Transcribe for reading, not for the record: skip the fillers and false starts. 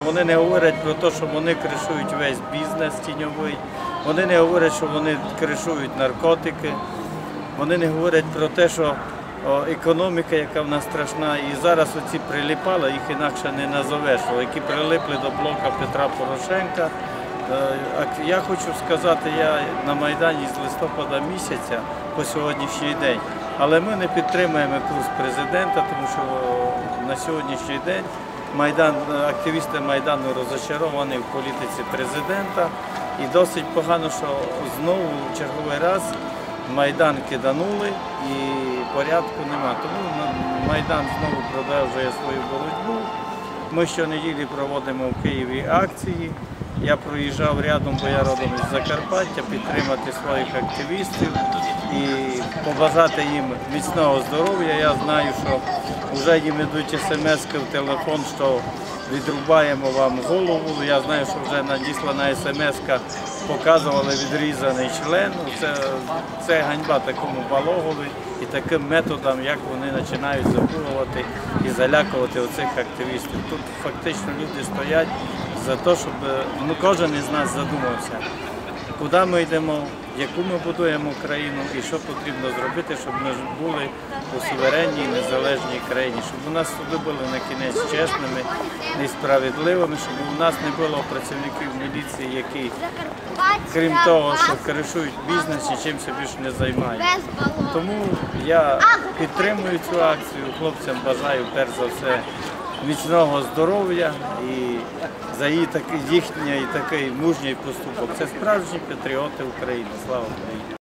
Вони не говорять про те, що вони кришують весь бізнес тіньовий, вони не говорять, що вони кришують наркотики, вони не говорять про те, що економіка, яка в нас страшна, і зараз оці приліпали, їх інакше не назовеш, які прилипли до блока Петра Порошенка. Я хочу сказати, я на Майдані з листопада місяця по сьогоднішній день, але ми не підтримуємо курс президента, тому що на сьогоднішній день активісти Майдану розчаровані в політиці президента, і досить погано, що знову черговий раз Майдан киданули і порядку нема. Тому Майдан знову продовжує свою боротьбу. Ми щонеділі проводимо в Києві акції. Я проїжджав рядом, бо я родом із Закарпаття, підтримати своїх активістів і побажати їм міцного здоров'я. Я знаю, що вже їм йдуть смс-ки в телефон, що відрубаємо вам голову. Я знаю, що вже надіслана смс-ка, показували відрізаний член. Це ганьба такому балогові і таким методам, як вони починають запугувати і залякувати оцих активістів. Тут фактично люди стоять за те, щоб кожен із нас задумався, куди ми йдемо, яку ми будуємо країну і що потрібно зробити, щоб ми були у суверенній, незалежній країні, щоб у нас суди були на кінець чесними і справедливими, щоб у нас не було працівників міліції, які, крім того, що кришують бізнес, нічим собі більше не займаються. Тому я підтримую цю акцію, хлопцям бажаю перш за все міцного здоров'я і за їхній такий мужній поступок. Це справжні патріоти України. Слава Україні!